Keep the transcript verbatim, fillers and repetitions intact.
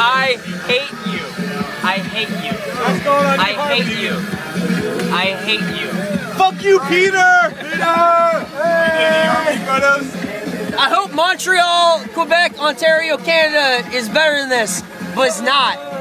I hate you. I hate you. What's going on? I hate you. I hate you. Fuck you, Peter! Peter! Hey! I hope Montreal, Quebec, Ontario, Canada is better than this, but it's not.